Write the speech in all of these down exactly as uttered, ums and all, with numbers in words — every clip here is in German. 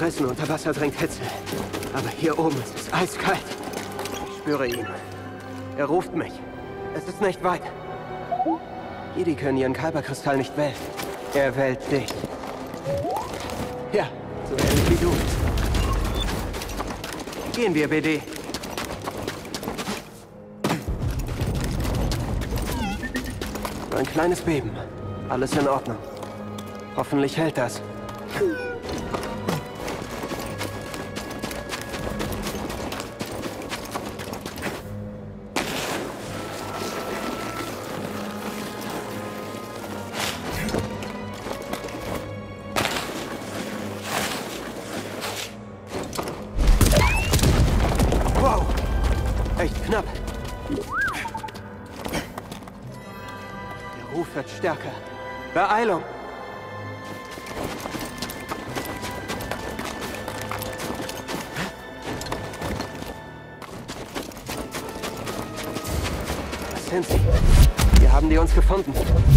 Fressen unter Wasser bringt Hitze. Aber hier oben ist es eiskalt. Ich spüre ihn. Er ruft mich. Es ist nicht weit. Jedi können ihren Kyberkristall nicht wählen. Er wählt dich. Ja, so ähnlich wie du. Gehen wir, B D. Nur ein kleines Beben. Alles in Ordnung. Hoffentlich hält das. Wow! Echt knapp. Der Ruf wird stärker. Beeilung! Was sind sie? Wir haben die uns gefunden.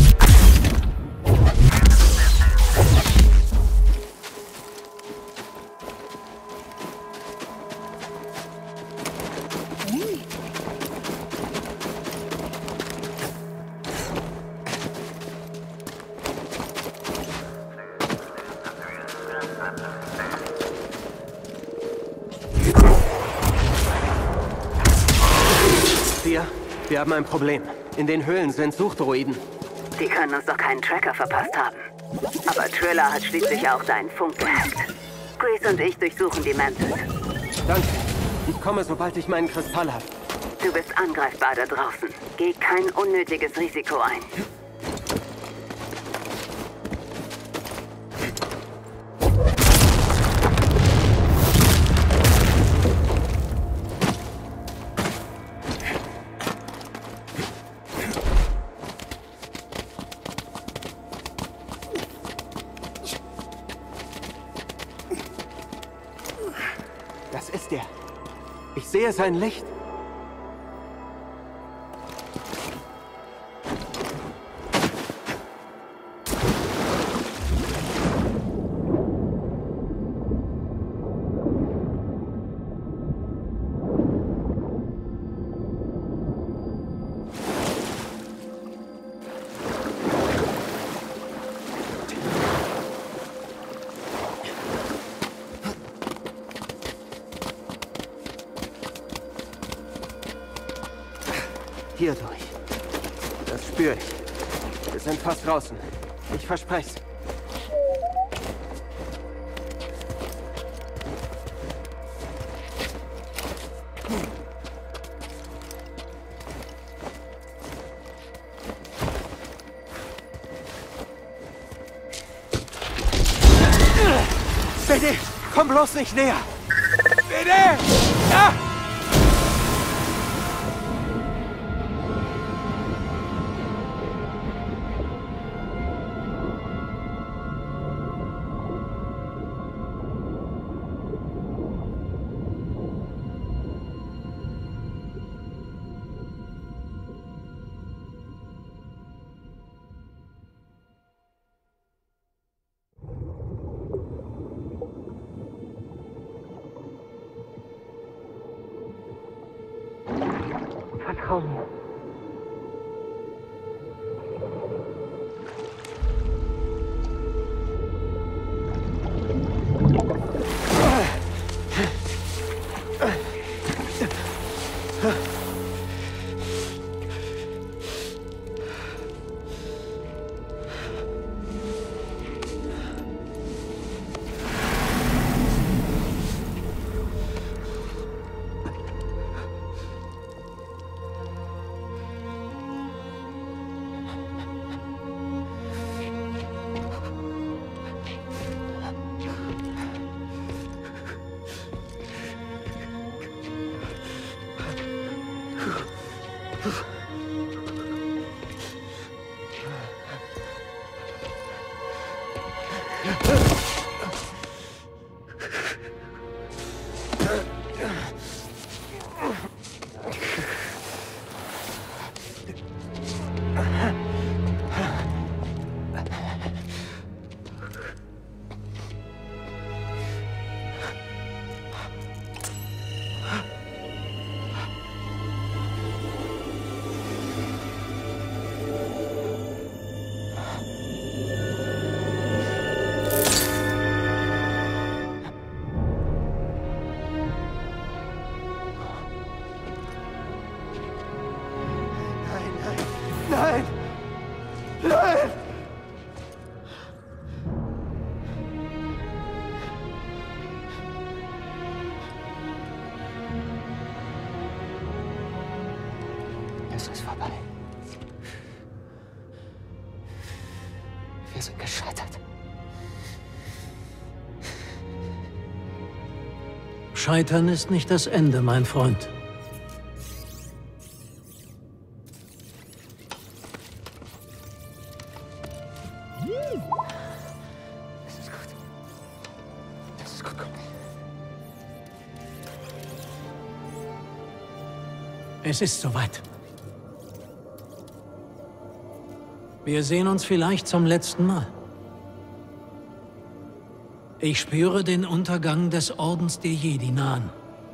Wir, wir haben ein Problem. In den Höhlen sind Suchdroiden. Die können uns doch keinen Tracker verpasst haben. Aber Triller hat schließlich auch deinen Funk gehackt. Grease und ich durchsuchen die Mantis. Danke. Ich komme, sobald ich meinen Kristall habe. Du bist angreifbar da draußen. Geh kein unnötiges Risiko ein. Das ist er. Ich sehe sein Licht. Hier durch. Das spüre ich. Wir sind fast draußen. Ich verspreche es. Bitte, komm bloß nicht näher. Bitte! Ja! Vertrau mir. Es ist vorbei. Wir sind gescheitert. Scheitern ist nicht das Ende, mein Freund. Das ist gut. Das ist gut, komm. Es ist soweit. Wir sehen uns vielleicht zum letzten Mal. Ich spüre den Untergang des Ordens der Jedi nahen.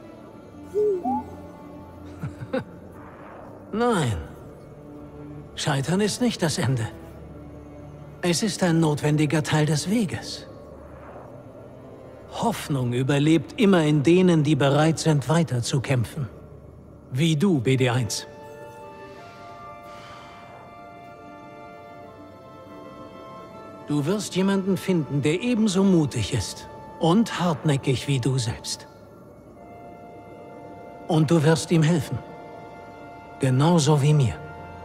Nein. Scheitern ist nicht das Ende. Es ist ein notwendiger Teil des Weges. Hoffnung überlebt immer in denen, die bereit sind, weiterzukämpfen. Wie du, B D eins. Du wirst jemanden finden, der ebenso mutig ist und hartnäckig wie du selbst. Und du wirst ihm helfen. Genauso wie mir.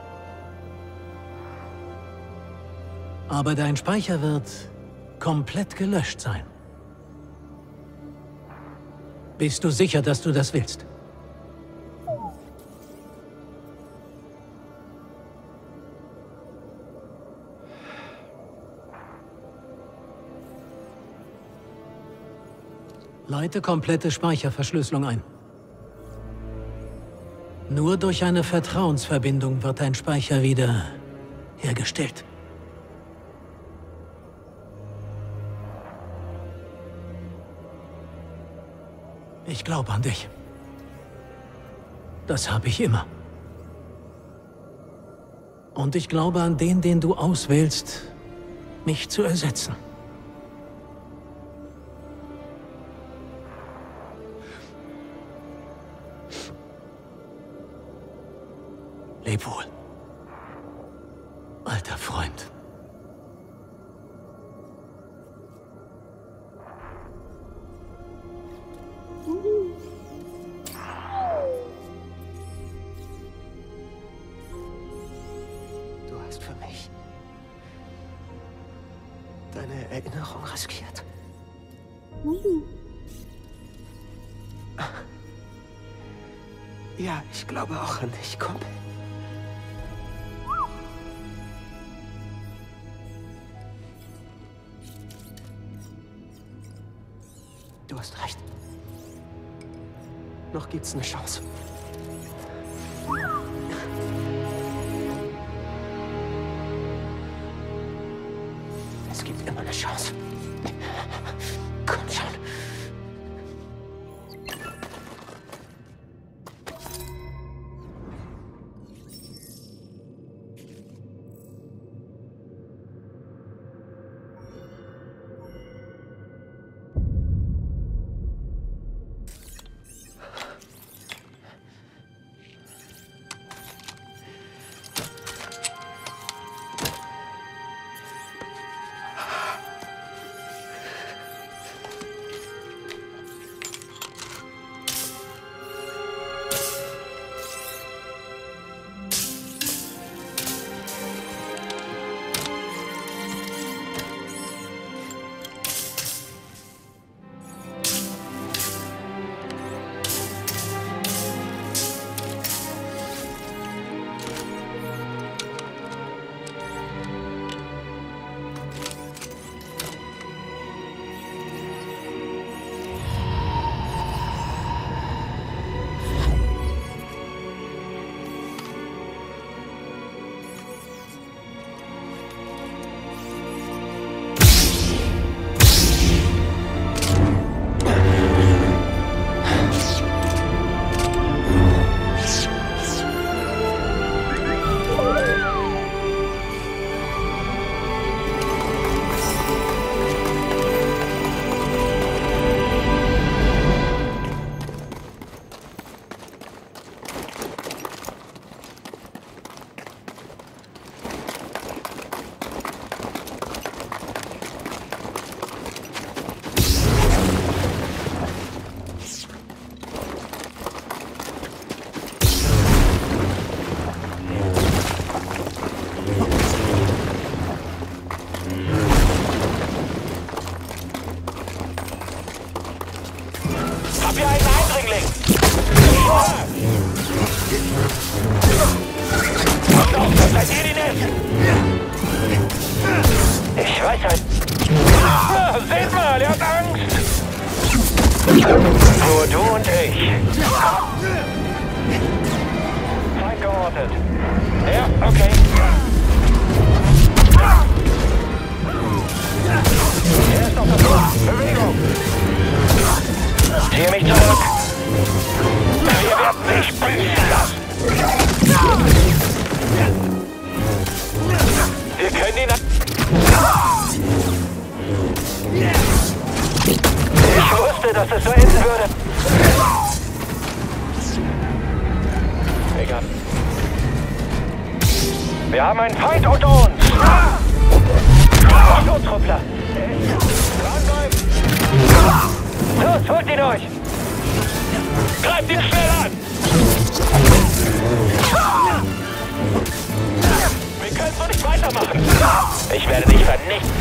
Aber dein Speicher wird komplett gelöscht sein. Bist du sicher, dass du das willst? Leite komplette Speicherverschlüsselung ein. Nur durch eine Vertrauensverbindung wird dein Speicher wieder hergestellt. Ich glaube an dich. Das habe ich immer. Und ich glaube an den, den du auswählst, mich zu ersetzen. Leb wohl, alter Freund. Du hast für mich deine Erinnerung riskiert. Ja, ich glaube auch an dich, Kumpel. Du hast recht. Noch gibt's eine Chance. Es gibt immer eine Chance. Komm schon. dich. Feind geortet. Ja, okay. Er ist auf der Flucht. Bewegung. Ziehe mich zurück. Wir werden dich büßen lassen. Wir können ihn... Ich wusste, dass es so enden würde. Egal. Wir haben einen Feind unter uns. Schutzruppler. Dranbleiben. Los, holt ihn euch. Greift ihn schnell an. Wir können so nicht weitermachen. Ich werde dich vernichten.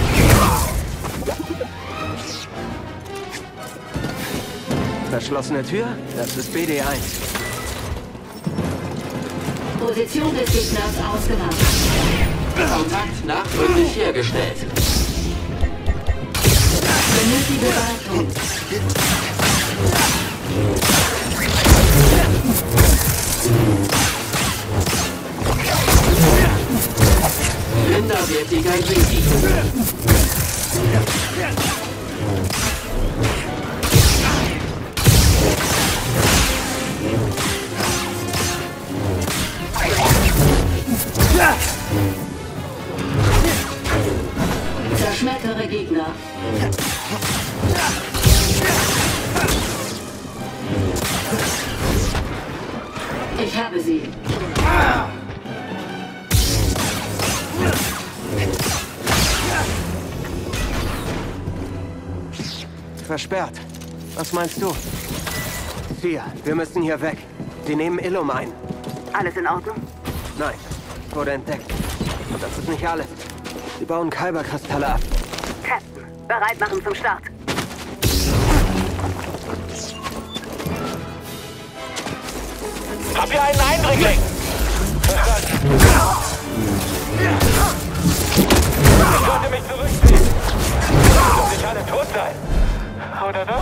Verschlossene Tür? Das ist B D eins. Position des Gegners ausgemacht. Kontakt nachdrücklich hergestellt. Benötige Wartung. Minderwertiger Jedi. Zerschmettere Gegner. Ich habe sie. Versperrt. Was meinst du? Vier, wir müssen hier weg. Sie nehmen Illum ein. Alles in Ordnung? Nein, ich wurde entdeckt. Und das ist nicht alles. Sie bauen Kyberkristalle ab. Captain, bereit machen zum Start. Habt ihr einen Eindringling? Verstanden. Ich sollte mich zurückziehen. Sollen nicht alle tot sein? Oder doch?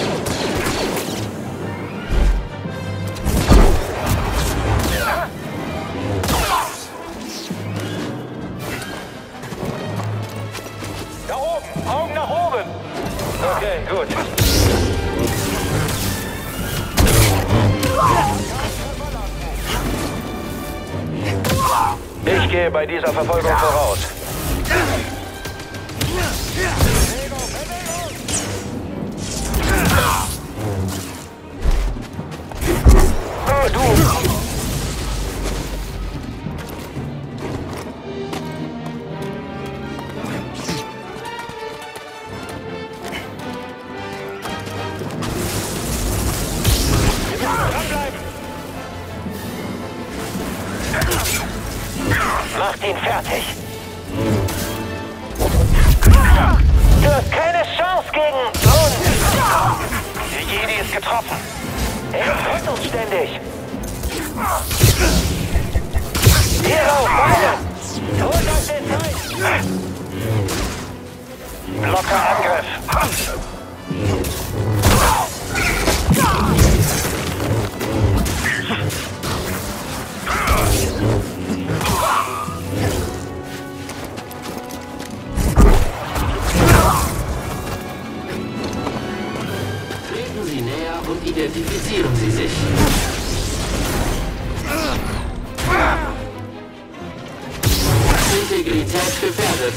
Da oben! Augen nach oben! Okay, gut. Ich gehe bei dieser Verfolgung voraus. Oh, du! Macht ihn fertig. Du hast keine Chance gegen uns. Der Jedi ist getroffen. Er drückt uns ständig. Hero, weiter! Holt euch den Zeit! Locker Angriff. Treten Sie näher und identifizieren Sie sich. Integrität gefährdet.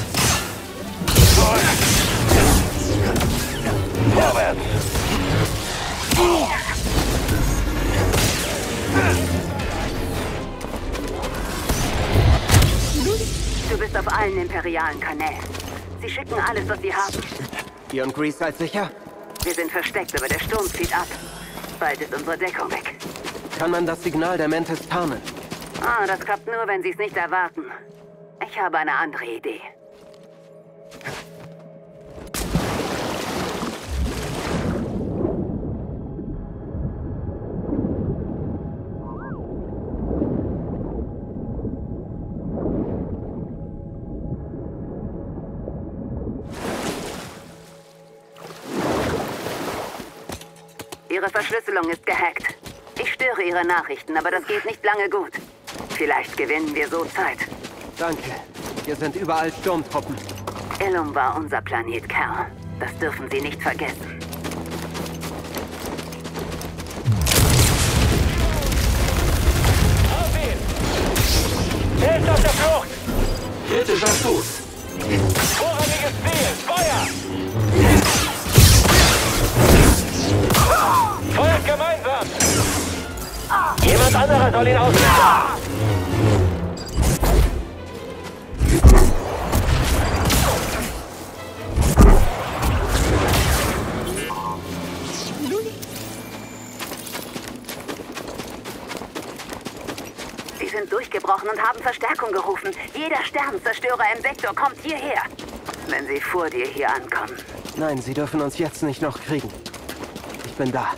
Vorwärts! Du bist auf allen imperialen Kanälen. Sie schicken alles, was sie haben. Ihr und Grease seid sicher? Wir sind versteckt, aber der Sturm zieht ab. Bald ist unsere Deckung weg. Kann man das Signal der Mantis tarnen? Ah, das klappt nur, wenn sie es nicht erwarten. Ich habe eine andere Idee. Ihre Ihre Verschlüsselung ist gehackt. Ich störe Ihre Nachrichten, aber das geht nicht lange gut. Vielleicht gewinnen wir so Zeit. Danke. Hier sind überall Sturmtruppen. Illum war unser Planet, Cal. Das dürfen Sie nicht vergessen. Auf ihn! Der ist auf der Flucht! Kritischer Fuß. Vorrangiges Ziel! Feuer! Feuert gemeinsam! Jemand anderer soll ihn auslösen! Sie sind durchgebrochen und haben Verstärkung gerufen. Jeder Sternenzerstörer im Sektor kommt hierher. Wenn sie vor dir hier ankommen. Nein, sie dürfen uns jetzt nicht noch kriegen. Ich bin da.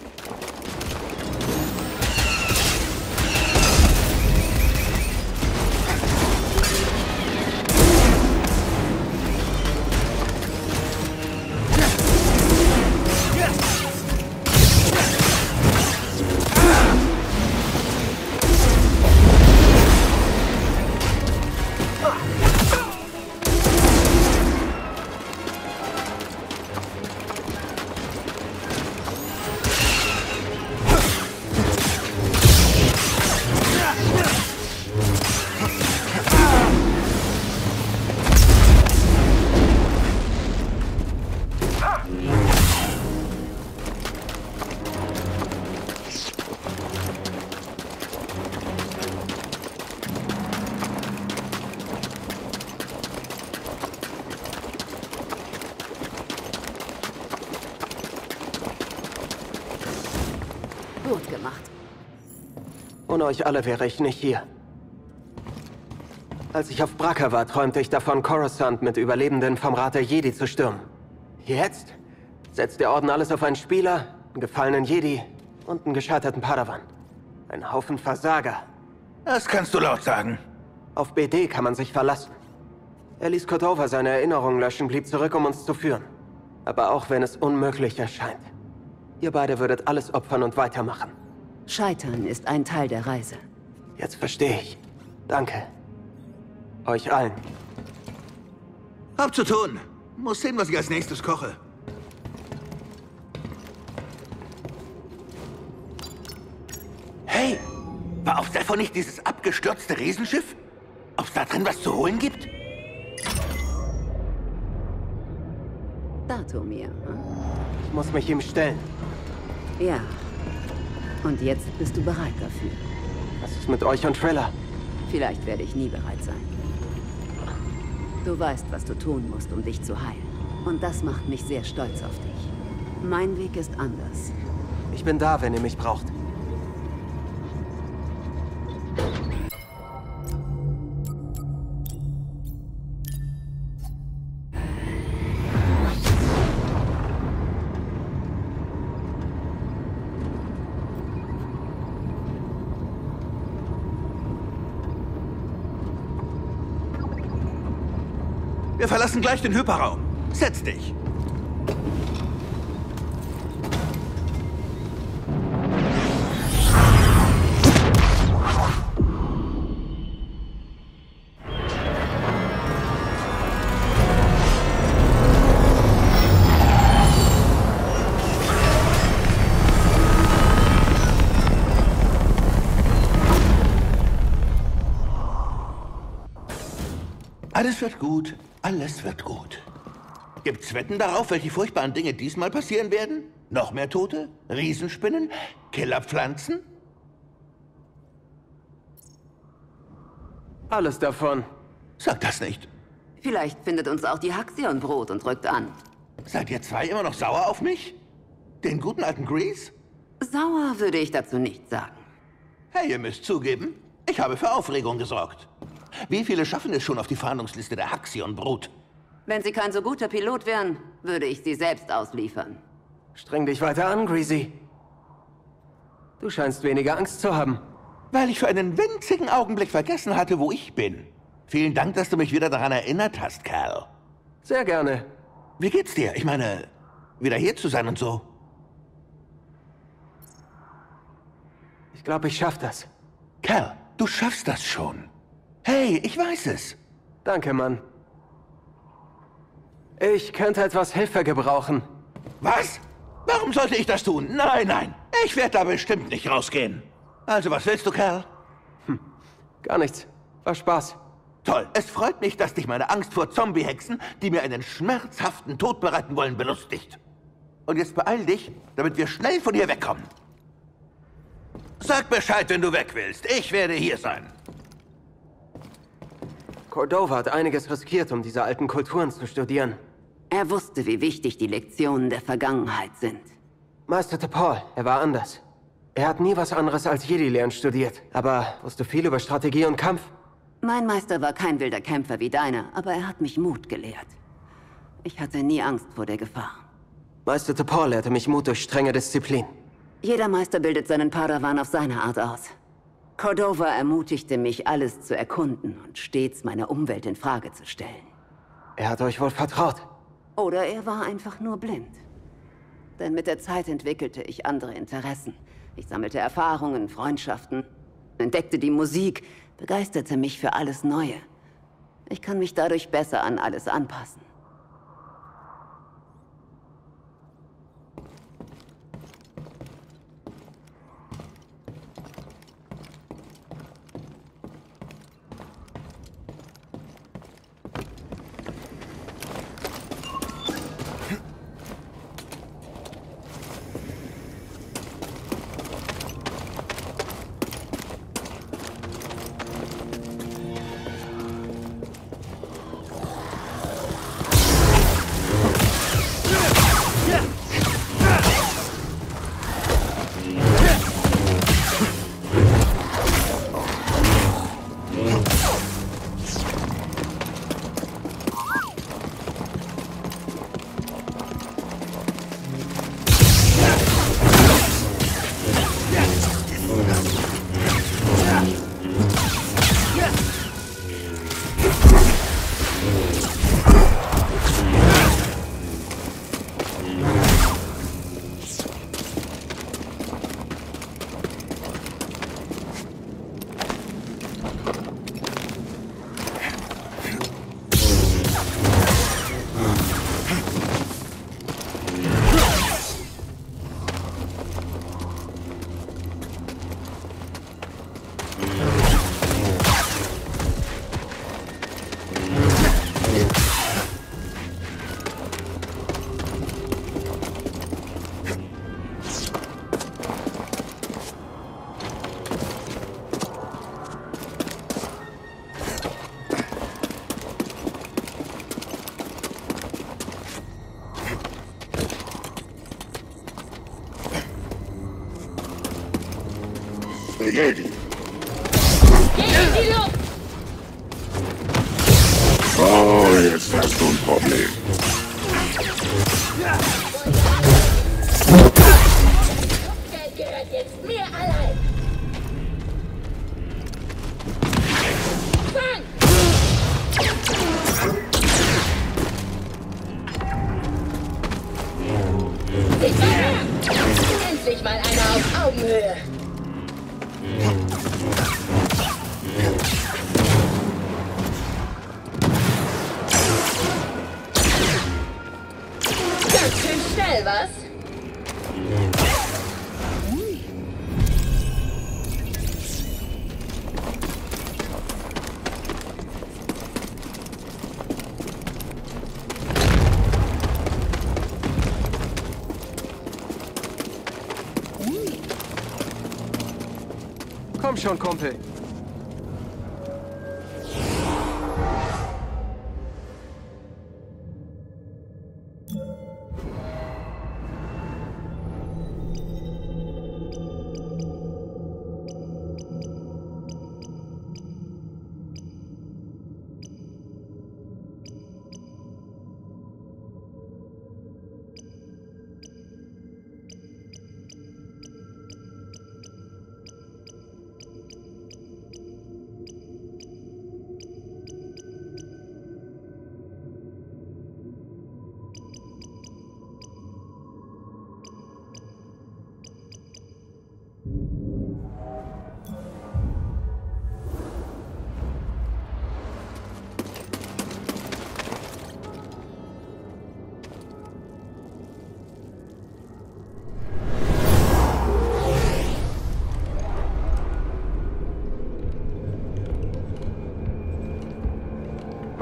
Gut gemacht. Ohne euch alle wäre ich nicht hier. Als ich auf Bracca war, träumte ich davon, Coruscant mit Überlebenden vom Rat der Jedi zu stürmen. Jetzt setzt der Orden alles auf einen Spieler, einen gefallenen Jedi und einen gescheiterten Padawan. Ein Haufen Versager. Das kannst du laut sagen. Auf B D kann man sich verlassen. Er ließ Cordova seine Erinnerungen löschen, blieb zurück, um uns zu führen. Aber auch wenn es unmöglich erscheint. Ihr beide würdet alles opfern und weitermachen. Scheitern ist ein Teil der Reise. Jetzt verstehe ich. Danke. Euch allen. Hab zu tun. Muss sehen, was ich als nächstes koche. Hey, war auf Zephyr nicht dieses abgestürzte Riesenschiff? Ob's da drin was zu holen gibt? Datumir, hm? Ich muss mich ihm stellen. Ja. Und jetzt bist du bereit dafür. Was ist mit euch und Trilla? Vielleicht werde ich nie bereit sein. Du weißt, was du tun musst, um dich zu heilen. Und das macht mich sehr stolz auf dich. Mein Weg ist anders. Ich bin da, wenn ihr mich braucht. Wir verlassen gleich den Hyperraum. Setz dich. Alles wird gut. Alles wird gut. Gibt's Wetten darauf, welche furchtbaren Dinge diesmal passieren werden? Noch mehr Tote? Riesenspinnen? Killerpflanzen? Alles davon. Sag das nicht. Vielleicht findet uns auch die Haxion Brot und rückt an. Seid ihr zwei immer noch sauer auf mich? Den guten alten Grease? Sauer würde ich dazu nicht sagen. Hey, ihr müsst zugeben, ich habe für Aufregung gesorgt. Wie viele schaffen es schon auf die Fahndungsliste der Haxion-Brut? Wenn sie kein so guter Pilot wären, würde ich sie selbst ausliefern. Streng dich weiter an, Greasy. Du scheinst weniger Angst zu haben. Weil ich für einen winzigen Augenblick vergessen hatte, wo ich bin. Vielen Dank, dass du mich wieder daran erinnert hast, Cal. Sehr gerne. Wie geht's dir? Ich meine, wieder hier zu sein und so. Ich glaube, ich schaff das. Cal, du schaffst das schon. Hey, ich weiß es. Danke, Mann. Ich könnte etwas Hilfe gebrauchen. Was? Warum sollte ich das tun? Nein, nein. Ich werde da bestimmt nicht rausgehen. Also, was willst du, Cal? Hm, gar nichts. War Spaß. Toll. Es freut mich, dass dich meine Angst vor Zombie-Hexen, die mir einen schmerzhaften Tod bereiten wollen, belustigt. Und jetzt beeil dich, damit wir schnell von hier wegkommen. Sag Bescheid, wenn du weg willst. Ich werde hier sein. Cordova hat einiges riskiert, um diese alten Kulturen zu studieren. Er wusste, wie wichtig die Lektionen der Vergangenheit sind. Meister T'Pol, er war anders. Er hat nie was anderes als Jedi-Lehren studiert, aber wusste viel über Strategie und Kampf. Mein Meister war kein wilder Kämpfer wie deiner, aber er hat mich Mut gelehrt. Ich hatte nie Angst vor der Gefahr. Meister T'Pol lehrte mich Mut durch strenge Disziplin. Jeder Meister bildet seinen Padawan auf seine Art aus. Cordova ermutigte mich, alles zu erkunden und stets meine Umwelt in Frage zu stellen. Er hat euch wohl vertraut. Oder er war einfach nur blind. Denn mit der Zeit entwickelte ich andere Interessen. Ich sammelte Erfahrungen, Freundschaften, entdeckte die Musik, begeisterte mich für alles Neue. Ich kann mich dadurch besser an alles anpassen. Jedi. Geh in die Luft! Oh, jetzt hast du ein Problem. Geld gehört jetzt mir allein! Fang! Seht mal her! Endlich mal einer auf Augenhöhe! Ganz schön schnell, was? Komm schon, Kumpel.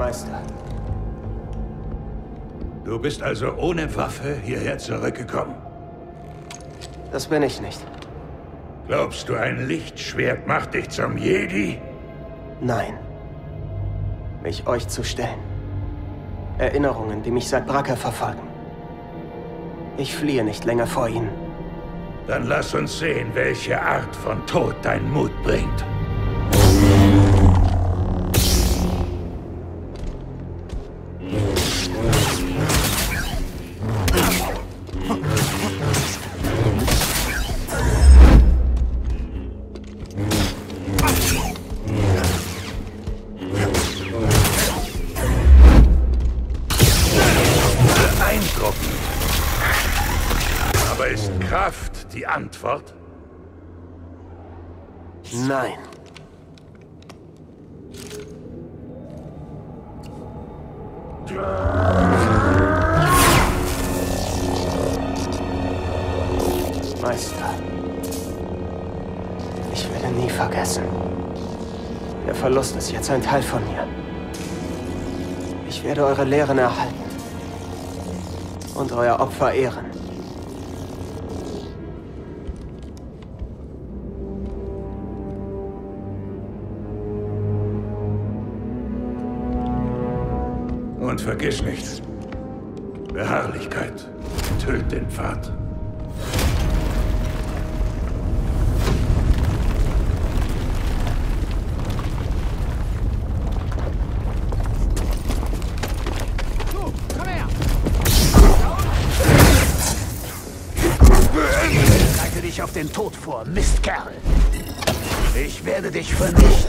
Meister. Du bist also ohne Waffe hierher zurückgekommen? Das bin ich nicht. Glaubst du, ein Lichtschwert macht dich zum Jedi? Nein. Mich euch zu stellen. Erinnerungen, die mich seit Bracca verfolgen. Ich fliehe nicht länger vor ihnen. Dann lass uns sehen, welche Art von Tod dein Mut bringt. Aber ist Kraft die Antwort? Nein. Meister. Ich werde nie vergessen. Der Verlust ist jetzt ein Teil von mir. Ich werde eure Lehren erhalten. Und euer Opfer ehren. Und vergiss nicht, Beharrlichkeit tötet den Pfad. Bereite dich auf den Tod vor, Mistkerl. Ich werde dich vernichten.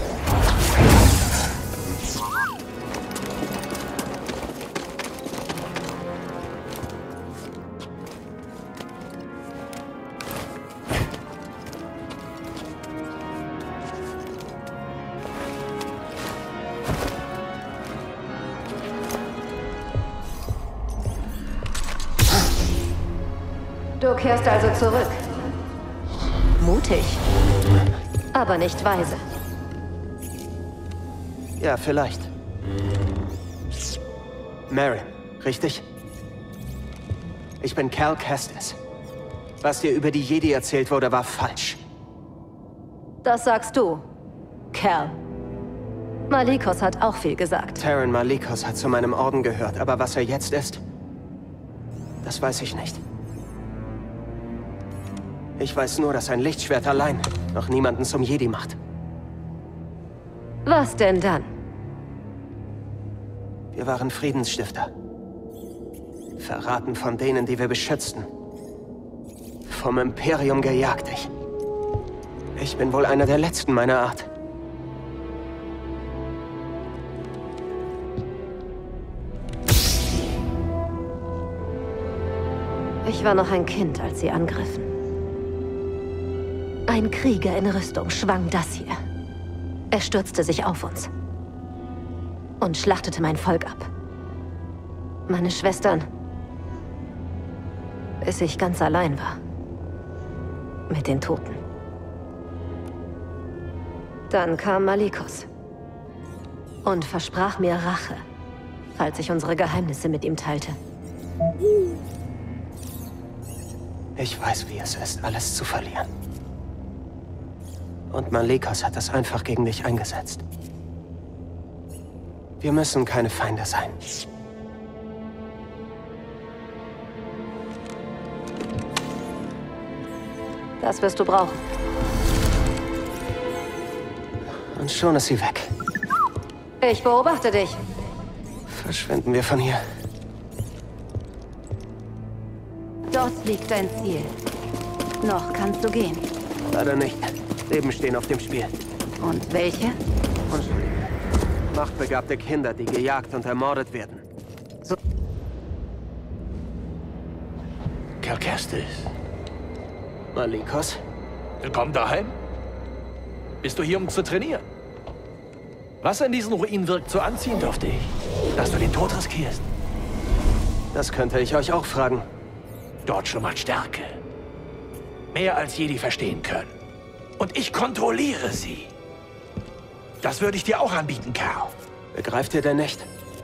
Du kehrst also zurück. Mutig, aber nicht weise. Ja, vielleicht. Merrin, richtig? Ich bin Cal Kestis. Was dir über die Jedi erzählt wurde, war falsch. Das sagst du, Cal. Malicos hat auch viel gesagt. Taron Malicos hat zu meinem Orden gehört, aber was er jetzt ist, das weiß ich nicht. Ich weiß nur, dass ein Lichtschwert allein noch niemanden zum Jedi macht. Was denn dann? Wir waren Friedensstifter. Verraten von denen, die wir beschützten. Vom Imperium gejagt. Ich. Ich bin wohl einer der Letzten meiner Art. Ich war noch ein Kind, als sie angriffen. Ein Krieger in Rüstung schwang das hier. Er stürzte sich auf uns. Und schlachtete mein Volk ab. Meine Schwestern. Bis ich ganz allein war. Mit den Toten. Dann kam Malicos. Und versprach mir Rache, falls ich unsere Geheimnisse mit ihm teilte. Ich weiß, wie es ist, alles zu verlieren. Und Malicos hat das einfach gegen dich eingesetzt. Wir müssen keine Feinde sein. Das wirst du brauchen. Und schon ist sie weg. Ich beobachte dich. Verschwinden wir von hier. Dort liegt dein Ziel. Noch kannst du gehen. Leider nicht. Leben stehen auf dem Spiel. Und welche? Unschuldige. Machtbegabte Kinder, die gejagt und ermordet werden. So. Cal Kestis. Malicos? Willkommen daheim. Bist du hier, um zu trainieren? Was in diesen Ruinen wirkt so anziehend auf dich, dass du den Tod riskierst? Das könnte ich euch auch fragen. Dort schlummert Stärke. Mehr als Jedi verstehen können. Und ich kontrolliere sie. Das würde ich dir auch anbieten, Cal. Begreift ihr denn nicht?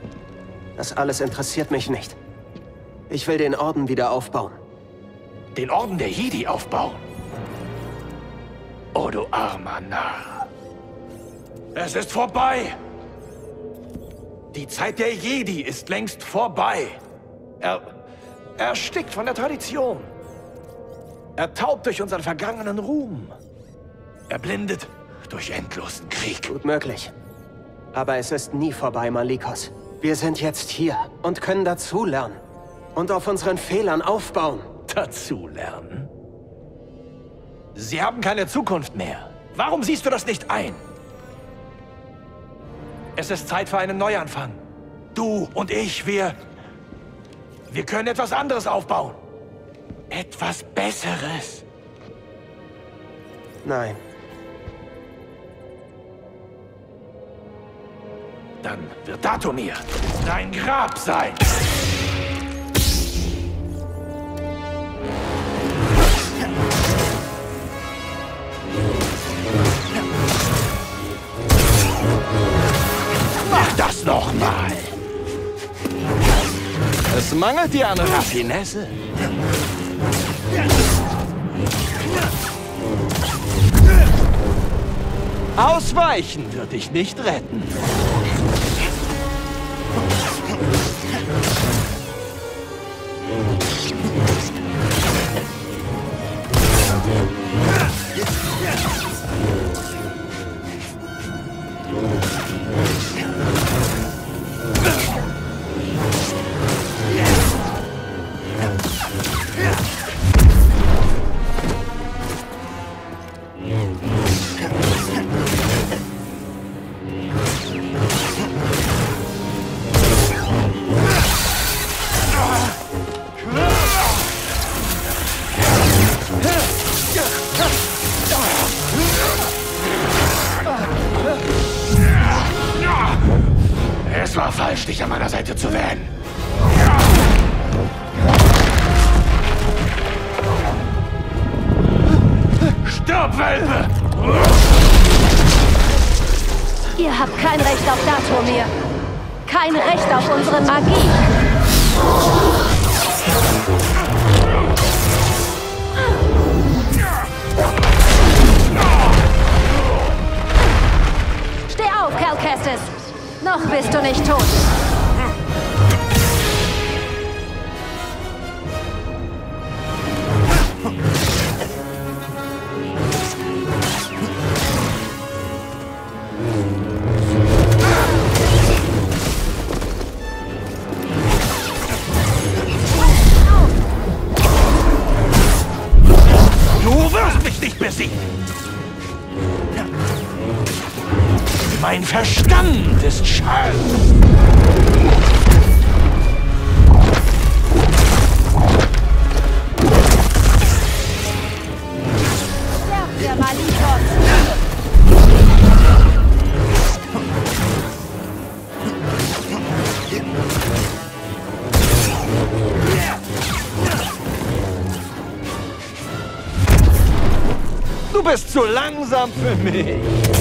Das alles interessiert mich nicht. Ich will den Orden wieder aufbauen. Den Orden der Jedi aufbauen? Oh, du armer Narr. Es ist vorbei! Die Zeit der Jedi ist längst vorbei. Er... er erstickt von der Tradition. Er taubt durch unseren vergangenen Ruhm. Er blindet durch endlosen Krieg. Gut möglich. Aber es ist nie vorbei, Malikos. Wir sind jetzt hier und können dazulernen. Und auf unseren Fehlern aufbauen. Dazulernen? Sie haben keine Zukunft mehr. Warum siehst du das nicht ein? Es ist Zeit für einen Neuanfang. Du und ich, wir... Wir können etwas anderes aufbauen. Etwas Besseres. Nein. Dann wird Dathomir dein Grab sein. Mach das noch mal. Es mangelt dir an Raffinesse. Ausweichen wird dich nicht retten. Es war falsch, dich an meiner Seite zu wählen. Stirb, Welpe! Ihr habt kein Recht auf Dathomir. Kein Recht auf unsere Magie. Steh auf, Cal Kestis. Noch bist du nicht tot. Du wirst mich nicht besiegen. Mein Verstand ist scharf. Der Malikos. Du bist zu langsam für mich.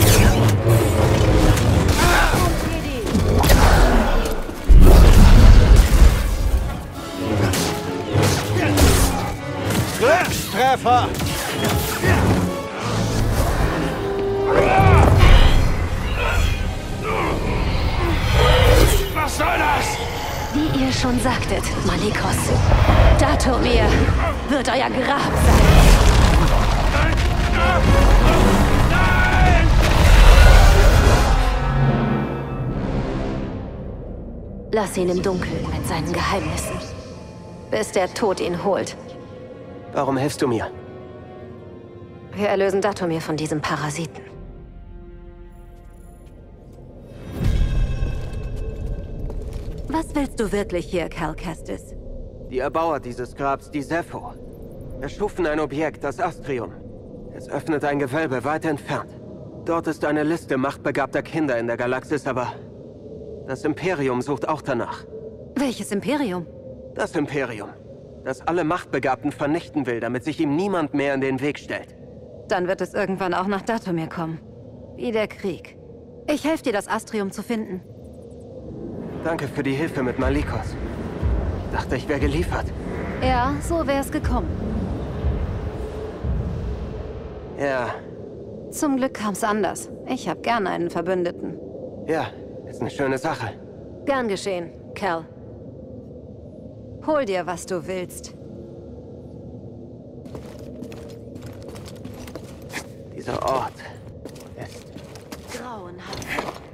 Glückstreffer! Was soll das? Wie ihr schon sagtet, Malikos, Dathomir wird euer Grab sein. Nein! Lass ihn im Dunkeln mit seinen Geheimnissen, bis der Tod ihn holt. Warum hilfst du mir? Wir erlösen Dathomir von diesem Parasiten. Was willst du wirklich hier, Cal Kestis? Die Erbauer dieses Grabs, die Zeffo, erschufen ein Objekt, das Astrium. Es öffnet ein Gewölbe weit entfernt. Dort ist eine Liste machtbegabter Kinder in der Galaxis, aber das Imperium sucht auch danach. Welches Imperium? Das Imperium, das alle Machtbegabten vernichten will, damit sich ihm niemand mehr in den Weg stellt. Dann wird es irgendwann auch nach Dathomir kommen. Wie der Krieg. Ich helfe dir, das Astrium zu finden. Danke für die Hilfe mit Malikos. Ich dachte, ich wäre geliefert. Ja, so wär's gekommen. Ja. Zum Glück kam's anders. Ich habe gern einen Verbündeten. Ja, ist eine schöne Sache. Gern geschehen, Cal. Hol dir, was du willst. Dieser Ort ist grauenhaft.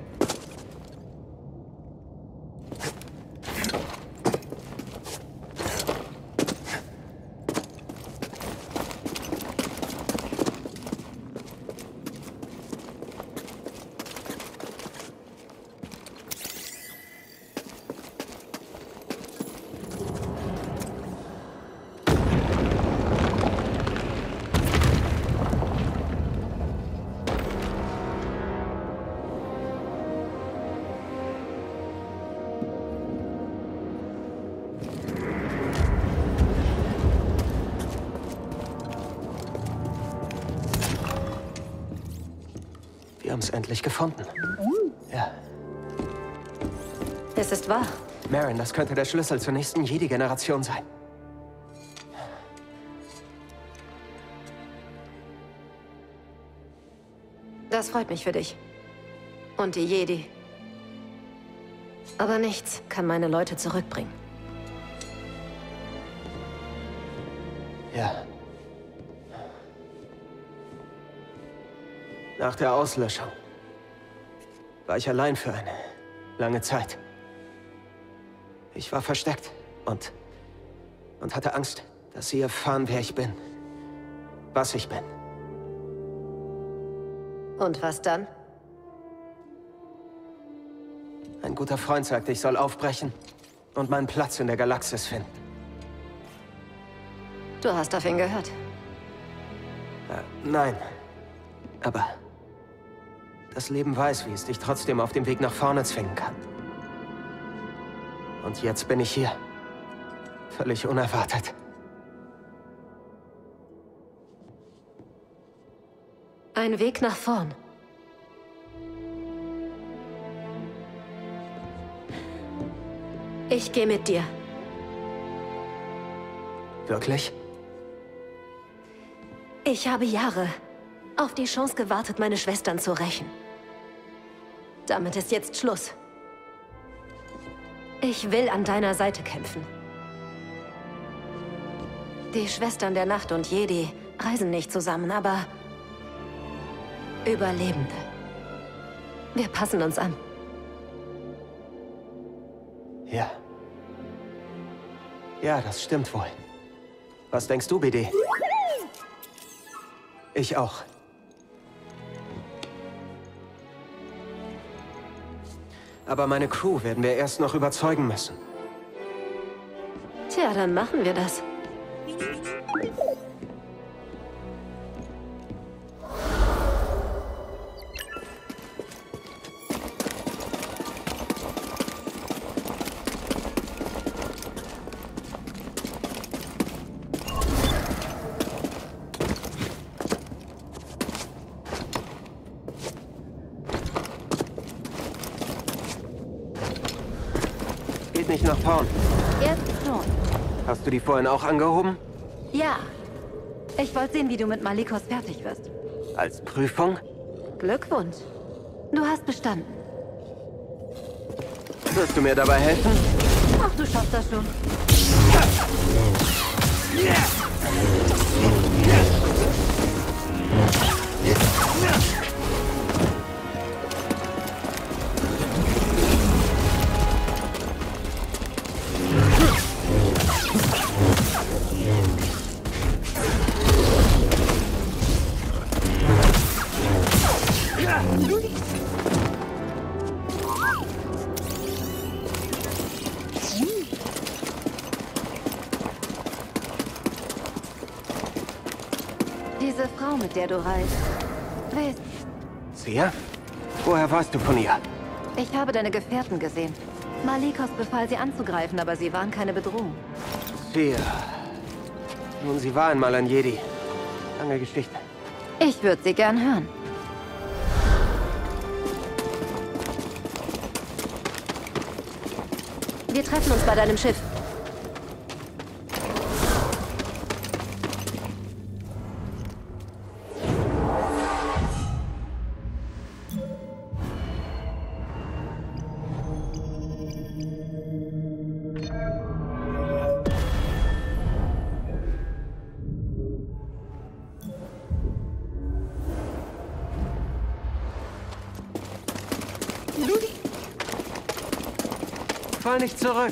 Wir haben es endlich gefunden. Ja. Es ist wahr. Merrin, das könnte der Schlüssel zur nächsten Jedi-Generation sein. Das freut mich für dich. Und die Jedi. Aber nichts kann meine Leute zurückbringen. Ja. Nach der Auslöschung war ich allein für eine lange Zeit. Ich war versteckt und, und hatte Angst, dass sie erfahren, wer ich bin. Was ich bin. Und was dann? Ein guter Freund sagte, ich soll aufbrechen und meinen Platz in der Galaxis finden. Du hast auf ihn gehört. Äh, nein. Aber das Leben weiß, wie es dich trotzdem auf dem Weg nach vorne zwingen kann. Und jetzt bin ich hier. Völlig unerwartet. Ein Weg nach vorn. Ich gehe mit dir. Wirklich? Ich habe Jahre auf die Chance gewartet, meine Schwestern zu rächen. Damit ist jetzt Schluss. Ich will an deiner Seite kämpfen. Die Schwestern der Nacht und Jedi reisen nicht zusammen, aber Überlebende. Wir passen uns an. Ja. Ja, das stimmt wohl. Was denkst du, B D? Ich auch. Aber meine Crew werden wir erst noch überzeugen müssen. Tja, dann machen wir das. Geht nicht nach vorn. Jetzt schon. Hast du die vorhin auch angehoben? Ja. Ich wollte sehen, wie du mit Malikos fertig wirst. Als Prüfung? Glückwunsch. Du hast bestanden. Wirst du mir dabei helfen? Ach, du schaffst das schon. Diese Frau, mit der du reist. Wer ist sie? Sia? Woher weißt du von ihr? Ich habe deine Gefährten gesehen. Malikos befahl, sie anzugreifen, aber sie waren keine Bedrohung. Sia. Nun, sie war einmal ein Jedi. Lange Geschichte. Ich würde sie gern hören. Wir treffen uns bei deinem Schiff. Fall nicht zurück.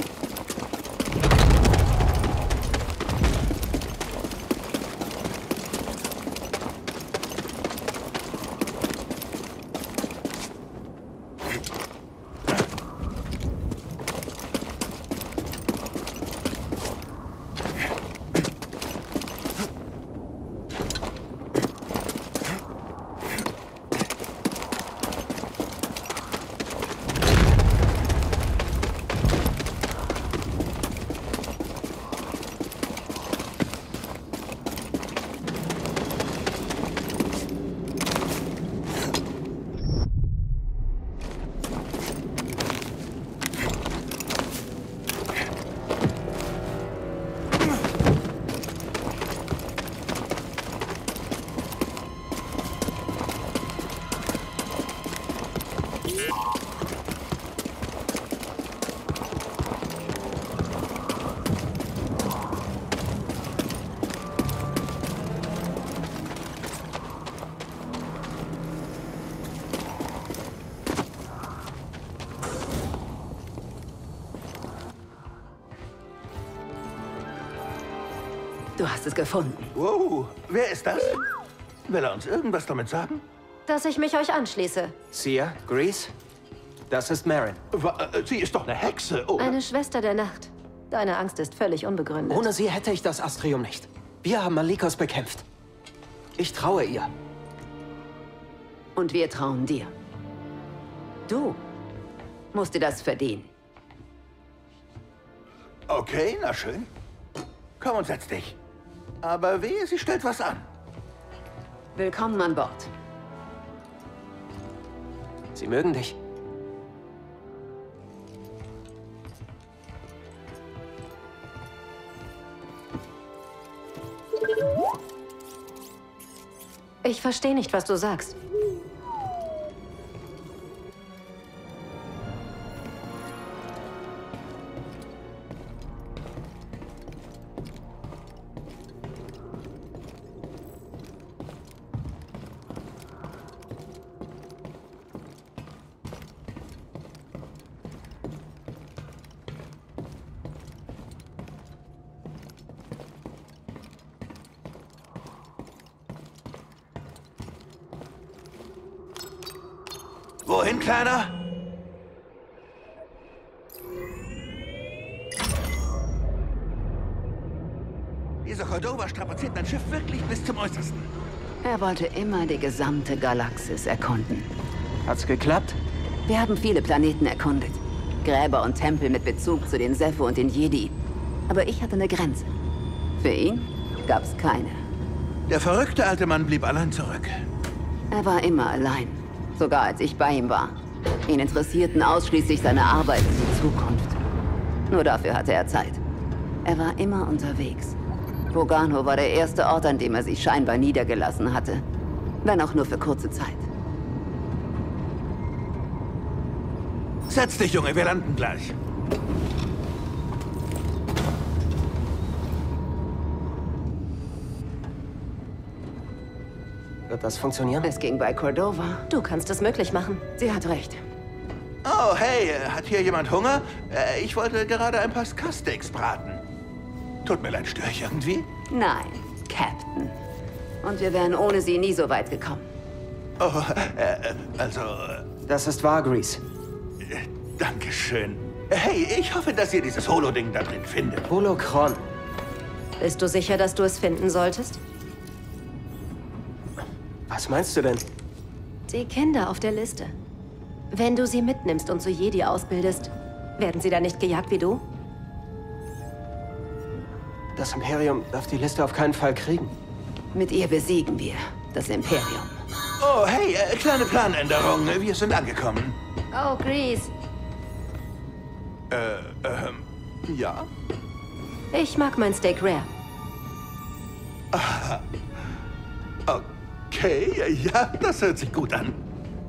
Du hast es gefunden. Wow, wer ist das? Will er uns irgendwas damit sagen? Dass ich mich euch anschließe. Sia, Grease, das ist Merrin. Sie ist doch eine Hexe, oder? Eine Schwester der Nacht. Deine Angst ist völlig unbegründet. Ohne sie hätte ich das Astrium nicht. Wir haben Malikos bekämpft. Ich traue ihr. Und wir trauen dir. Du musst dir das verdienen. Okay, na schön. Komm und setz dich. Aber wehe, sie stellt was an. Willkommen an Bord. Sie mögen dich. Ich verstehe nicht, was du sagst. Wohin, Kleiner? Dieser Cordova strapaziert mein Schiff wirklich bis zum Äußersten. Er wollte immer die gesamte Galaxis erkunden. Hat's geklappt? Wir haben viele Planeten erkundet. Gräber und Tempel mit Bezug zu den Sepho und den Jedi. Aber ich hatte eine Grenze. Für ihn gab's keine. Der verrückte alte Mann blieb allein zurück. Er war immer allein. Sogar als ich bei ihm war. Ihn interessierten ausschließlich seine Arbeit und die Zukunft. Nur dafür hatte er Zeit. Er war immer unterwegs. Bogano war der erste Ort, an dem er sich scheinbar niedergelassen hatte. Wenn auch nur für kurze Zeit. Setz dich, Junge, wir landen gleich. Wird das funktionieren? Es ging bei Cordova. Du kannst es möglich machen. Sie hat recht. Oh, hey, hat hier jemand Hunger? Äh, ich wollte gerade ein paar Ska-Steaks braten. Tut mir leid, störe ich irgendwie? Nein, Captain. Und wir wären ohne sie nie so weit gekommen. Oh, äh, also... Das ist wahr, Grease. Äh, Dankeschön. Hey, ich hoffe, dass ihr dieses Holo-Ding da drin findet. Holocron. Bist du sicher, dass du es finden solltest? Was meinst du denn? Die Kinder auf der Liste. Wenn du sie mitnimmst und zu Jedi ausbildest, werden sie dann nicht gejagt wie du? Das Imperium darf die Liste auf keinen Fall kriegen. Mit ihr besiegen wir das Imperium. Oh, hey, äh, kleine Planänderung. Wir sind angekommen. Oh, Grease. Äh, ähm, ja? Ich mag mein Steak rare. Aha. Okay, ja, das hört sich gut an.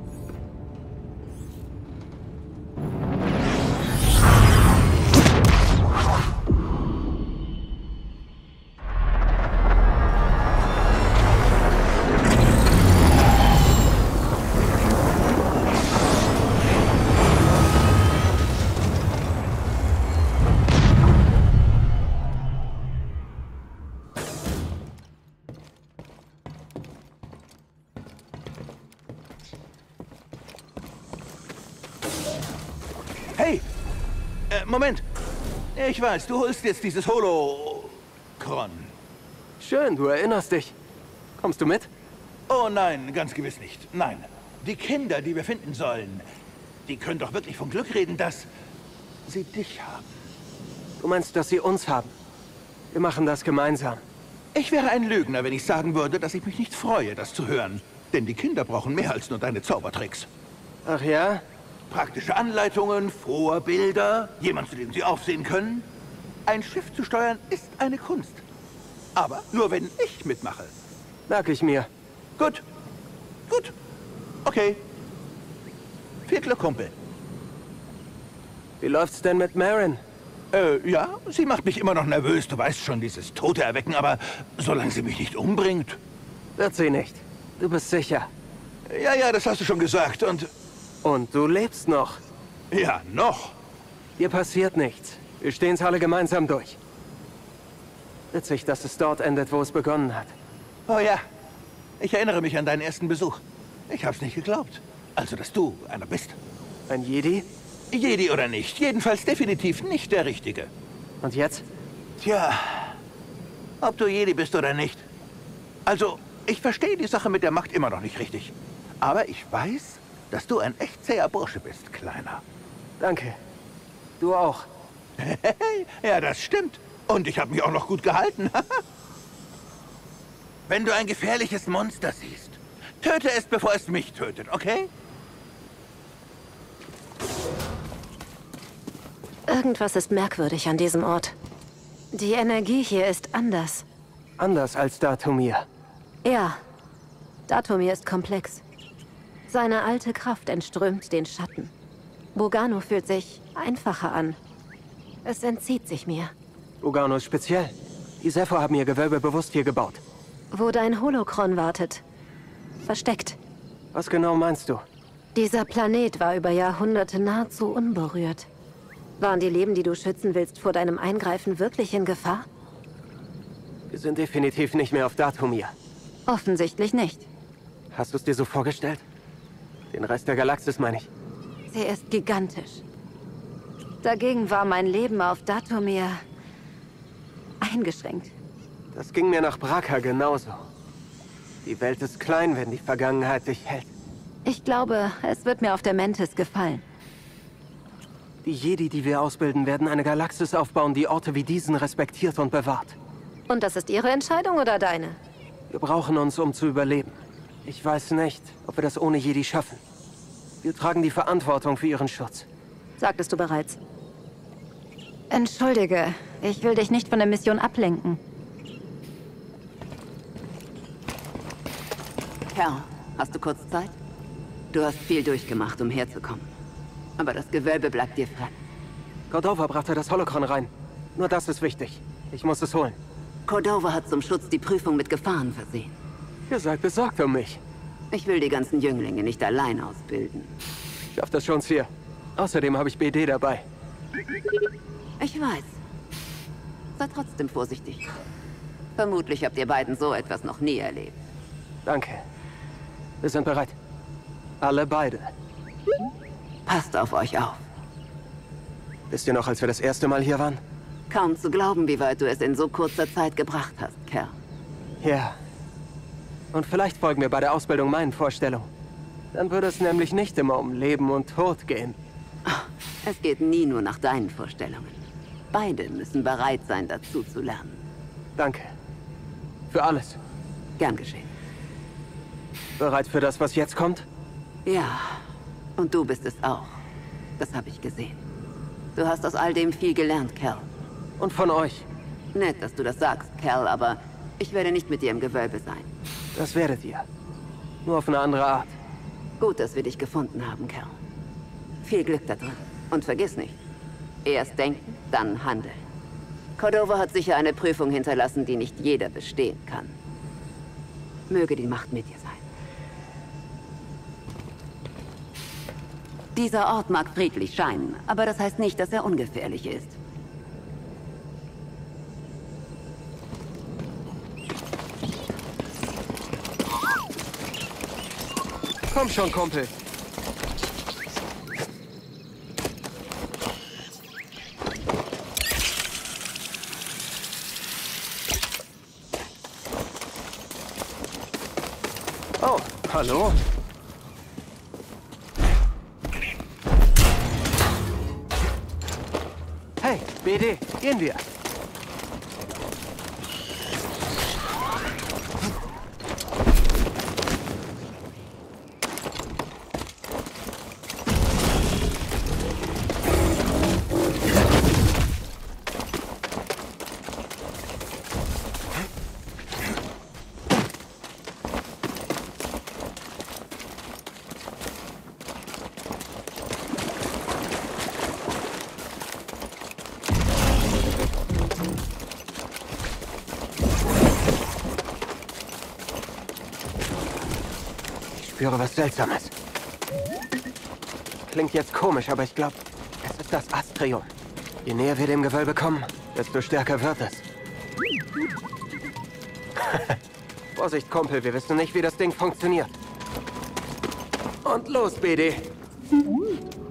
Hey! Äh, Moment! Ich weiß, du holst jetzt dieses Holokron. Schön, du erinnerst dich. Kommst du mit? Oh nein, ganz gewiss nicht. Nein. Die Kinder, die wir finden sollen, die können doch wirklich vom Glück reden, dass sie dich haben. Du meinst, dass sie uns haben? Wir machen das gemeinsam. Ich wäre ein Lügner, wenn ich sagen würde, dass ich mich nicht freue, das zu hören. Denn die Kinder brauchen mehr als nur deine Zaubertricks. Ach ja? Praktische Anleitungen, Vorbilder, jemand, zu dem sie aufsehen können. Ein Schiff zu steuern ist eine Kunst. Aber nur, wenn ich mitmache. Merke ich mir. Gut. Gut. Okay. Viel Glück, Kumpel. Wie läuft's denn mit Marin? Äh, ja, sie macht mich immer noch nervös. Du weißt schon, dieses Tote erwecken, aber solange sie mich nicht umbringt. Wird sie nicht. Du bist sicher. Ja, ja, das hast du schon gesagt und... Und du lebst noch. Ja, noch. Dir passiert nichts. Wir stehen's alle gemeinsam durch. Witzig, dass es dort endet, wo es begonnen hat. Oh ja. Ich erinnere mich an deinen ersten Besuch. Ich hab's nicht geglaubt. Also, dass du einer bist. Ein Jedi? Jedi oder nicht. Jedenfalls definitiv nicht der Richtige. Und jetzt? Tja. Ob du Jedi bist oder nicht. Also, ich verstehe die Sache mit der Macht immer noch nicht richtig. Aber ich weiß, dass du ein echt zäher Bursche bist, Kleiner. Danke. Du auch. Ja, das stimmt. Und ich habe mich auch noch gut gehalten. Wenn du ein gefährliches Monster siehst, töte es, bevor es mich tötet, okay? Irgendwas ist merkwürdig an diesem Ort. Die Energie hier ist anders. Anders als Dathomir. Ja. Dathomir ist komplex. Seine alte Kraft entströmt den Schatten. Bogano fühlt sich einfacher an. Es entzieht sich mir. Bogano ist speziell. Die Zephyr haben ihr Gewölbe bewusst hier gebaut. Wo dein Holokron wartet. Versteckt. Was genau meinst du? Dieser Planet war über Jahrhunderte nahezu unberührt. Waren die Leben, die du schützen willst, vor deinem Eingreifen wirklich in Gefahr? Wir sind definitiv nicht mehr auf Dathomir. Offensichtlich nicht. Hast du es dir so vorgestellt? Den Rest der Galaxis, meine ich. Sie ist gigantisch. Dagegen war mein Leben auf Dathomir eingeschränkt. Das ging mir nach Bracca genauso. Die Welt ist klein, wenn die Vergangenheit dich hält. Ich glaube, es wird mir auf der Mantis gefallen. Die Jedi, die wir ausbilden, werden eine Galaxis aufbauen, die Orte wie diesen respektiert und bewahrt. Und das ist Ihre Entscheidung oder deine? Wir brauchen uns, um zu überleben. Ich weiß nicht, ob wir das ohne Jedi schaffen. Wir tragen die Verantwortung für ihren Schutz. Sagtest du bereits. Entschuldige, ich will dich nicht von der Mission ablenken. Herr, hast du kurz Zeit? Du hast viel durchgemacht, um herzukommen. Aber das Gewölbe bleibt dir frei. Cordova brachte das Holokron rein. Nur das ist wichtig. Ich muss es holen. Cordova hat zum Schutz die Prüfung mit Gefahren versehen. Ihr seid besorgt um mich. Ich will die ganzen Jünglinge nicht allein ausbilden. Ich schaff das schon, Sir. Außerdem habe ich B D dabei. Ich weiß. Sei trotzdem vorsichtig. Vermutlich habt ihr beiden so etwas noch nie erlebt. Danke. Wir sind bereit. Alle beide. Passt auf euch auf. Wisst ihr noch, als wir das erste Mal hier waren? Kaum zu glauben, wie weit du es in so kurzer Zeit gebracht hast, Kerl. Ja. Und vielleicht folgen wir bei der Ausbildung meinen Vorstellungen. Dann würde es nämlich nicht immer um Leben und Tod gehen. Es geht nie nur nach deinen Vorstellungen. Beide müssen bereit sein, dazu zu lernen. Danke. Für alles. Gern geschehen. Bereit für das, was jetzt kommt? Ja. Und du bist es auch. Das habe ich gesehen. Du hast aus all dem viel gelernt, Cal. Und von euch. Nett, dass du das sagst, Cal, aber ich werde nicht mit dir im Gewölbe sein. Das werdet ihr. Nur auf eine andere Art. Gut, dass wir dich gefunden haben, Cal. Viel Glück da drin. Und vergiss nicht, erst denken, dann handeln. Cordova hat sicher eine Prüfung hinterlassen, die nicht jeder bestehen kann. Möge die Macht mit dir sein. Dieser Ort mag friedlich scheinen, aber das heißt nicht, dass er ungefährlich ist. Komm schon, Kumpel. Oh, hallo? Hey, B D, gehen wir. Ich spüre was Seltsames. Klingt jetzt komisch, aber ich glaube, es ist das Astrium. Je näher wir dem Gewölbe kommen, desto stärker wird es. Vorsicht, Kumpel, wir wissen nicht, wie das Ding funktioniert. Und los, B D.